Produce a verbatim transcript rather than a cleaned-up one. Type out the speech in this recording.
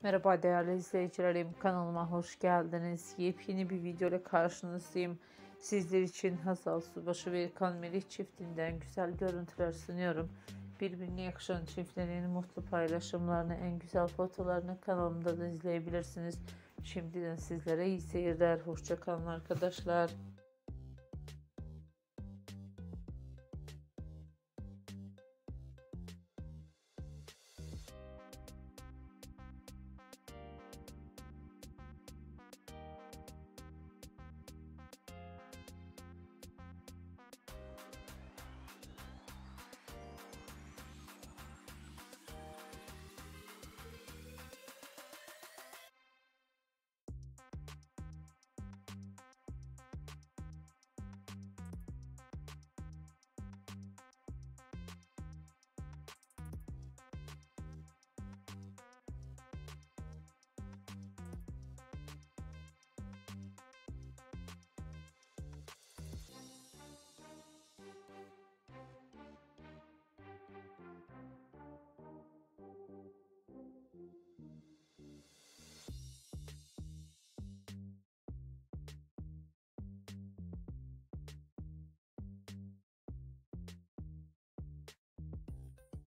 Merhaba değerli izleyicilerim, kanalıma hoş geldiniz. Yepyeni bir video ile karşınızdayım. Sizler için Hazal Subaşı ve Erkan Melih çiftinden güzel görüntüler sunuyorum. Birbirine yakışan çiftlerin mutlu paylaşımlarını, en güzel fotolarını kanalımda da izleyebilirsiniz. Şimdiden sizlere iyi seyirler. Hoşça kalın arkadaşlar.